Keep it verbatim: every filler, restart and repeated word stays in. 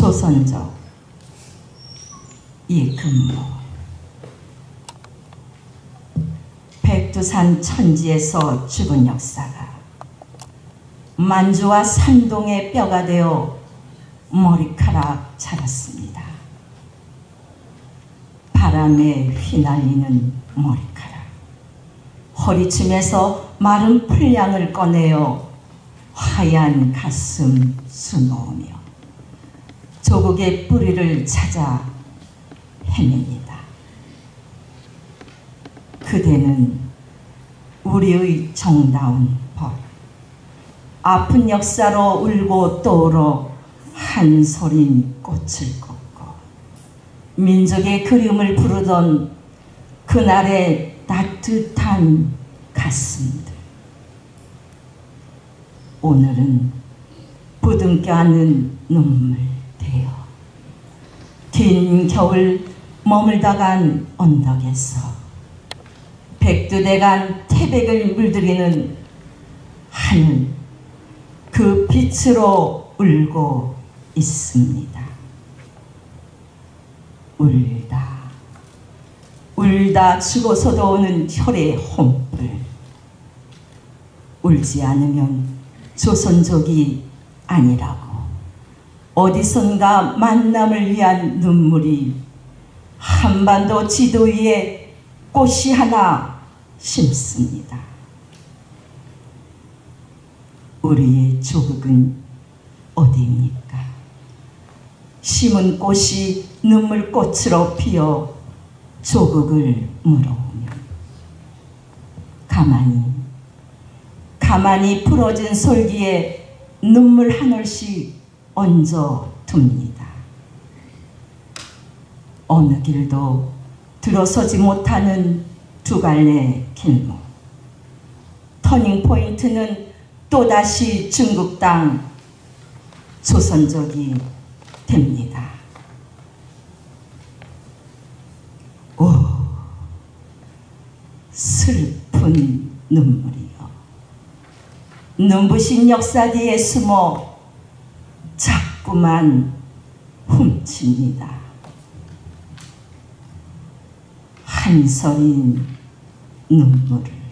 조선족 이금모. 백두산 천지에서 죽은 역사가 만주와 산동의 뼈가 되어 머리카락 자랐습니다. 바람에 휘날리는 머리카락, 허리춤에서 마른 풀량을 꺼내어 하얀 가슴 수놓으며 조국의 뿌리를 찾아 헤맵니다. 그대는 우리의 정다운 벌, 아픈 역사로 울고 떠오러 한 소린 꽃을 꽂고 민족의 그리움을 부르던 그날의 따뜻한 가슴들, 오늘은 부둥켜 안는 눈물 되어 긴 겨울 머물다 간 언덕에서 백두대간 태백을 물들이는 하늘, 그 빛으로 울고 있습니다. 울다 울다 죽어서도 오는 혈의 혼불, 울지 않으면 조선족이 아니라고 어디선가 만남을 위한 눈물이 한반도 지도 위에 꽃이 하나 심습니다. 우리의 조국은 어디입니까? 심은 꽃이 눈물꽃으로 피어 조국을 물어오면 가만히 가만히 풀어진 솔기에 눈물 한 올씩 얹어 둡니다. 어느 길도 들어서지 못하는 두 갈래 길목, 터닝포인트는 또다시 중국 땅, 조선족이 됩니다. 오, 슬픈 눈물이요, 눈부신 역사 뒤에 숨어 자꾸만 훔칩니다. 한 서린 눈물을.